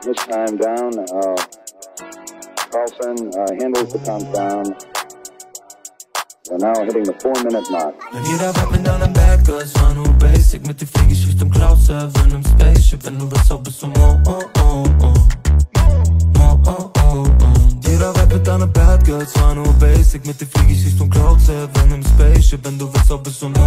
this time down. Carlson handles the countdown. We're now hitting the 4-minute mark. Wenn jeder rappt mit deinem Bad Girls, war nur basic. Mit dir flieg ich Richtung Cloud 7 im Spaceship. Wenn du willst, auch bis zum Jeder rappt mit deinen Bad Girls, war nur basic. Mit dir flieg ich Richtung Cloud 7 im Spaceship. Wenn du willst, auch bis zum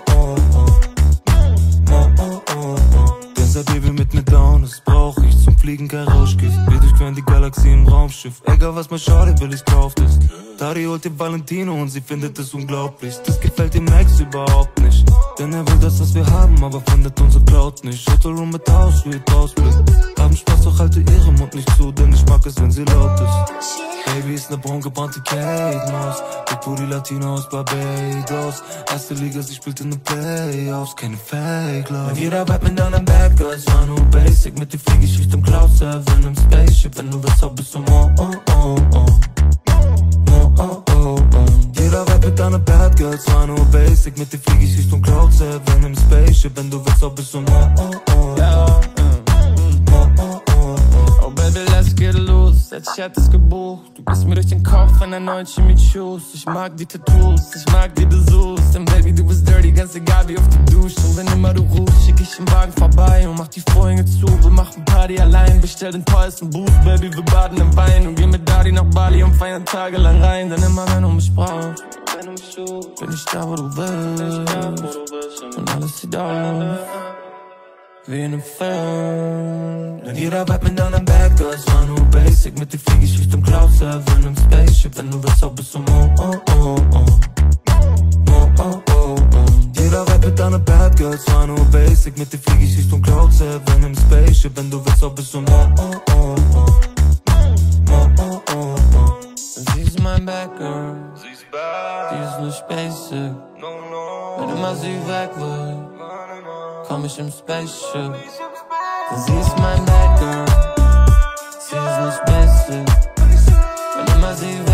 Deshalb Baby mit mir down, das brauch ich zum Fliegen, kein Rauschgift. Wir durchqueren die Galaxie im Raumschiff. Egal was mal schade will, ich kauf das. Dari holt dir Valentino und sie findet es unglaublich. Das gefällt dem Max überhaupt nicht, denn er will das, was wir haben, aber findet unsere Cloud nicht. Hotelroom mit Haus, wie Ausblick. Haben Spaß, doch halte ihren Mund nicht zu, denn ich mag es, wenn sie laut ist. Baby ist ne braun gebrannte Kate-Maus, der Puri Latino aus Barbados. Erste Liga, sie spielt in den Playoffs, keine Fake-Love. Wenn jeder rappt mit deinen Bad Girls, war nur basic. Mit dir flieg ich Richtung Cloud 7 im Spaceship. Wenn du willst, auch bis zum Jeder rappt mit deinen Bad Girls, war nur basic. Mit dir flieg ich Richtung Cloud 7 im Spaceship. Wenn du willst, auch bis zum Oh Baby, let's get loose, der Chat ist gebucht. Du gehst mir durch den Kopf in der neuen Chemie-Shoes. Ich mag die Tattoos, ich mag die Dessous. Denn Baby, du bist dirty, ganz egal wie oft du duschst. Und wenn immer du rufst, schick ich den Wagen vorbei und mach die Vorhänge zu. Wir machen Party allein, bestell den teuersten Boost. Baby, wir baden im Wein und gehen mit Daddy nach Bali und feiern tagelang rein. Denn immer wenn du mich brauchst, bin ich da, wo du willst. Und alles sieht aus wie in einem Film. Denn jeder rappt mit deinen Bad Girls, war nur basic. Mit dir flieg ich Richtung Cloud 7 im Spaceship. Wenn du willst, auch bis zum Jeder rappt mit deinen Bad Girls, war nur basic. Mit dir flieg ich Richtung Cloud 7 im Spaceship. Wenn du willst, auch bis zum Sie ist mein Bad Girl, die ist nicht basic. Wenn immer sie weg will, komm ich im Spaceship. Denn sie ist mein Bad Girl, sie ist nicht basic. Wenn immer sie